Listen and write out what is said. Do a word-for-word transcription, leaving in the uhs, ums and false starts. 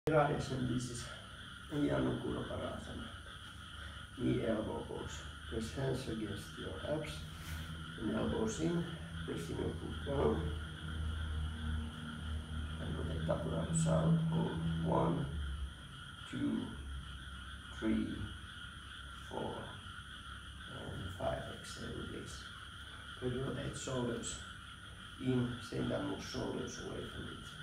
Radhe-Shyam, this is Janukurparasana, knee elbow pose. Press hands against your abs and elbows in, pressing your foot down. And rotate upwards out. Hold one, two, three, four, and five. Exhale, release. Then rotate shoulders in, same time move shoulders away from it.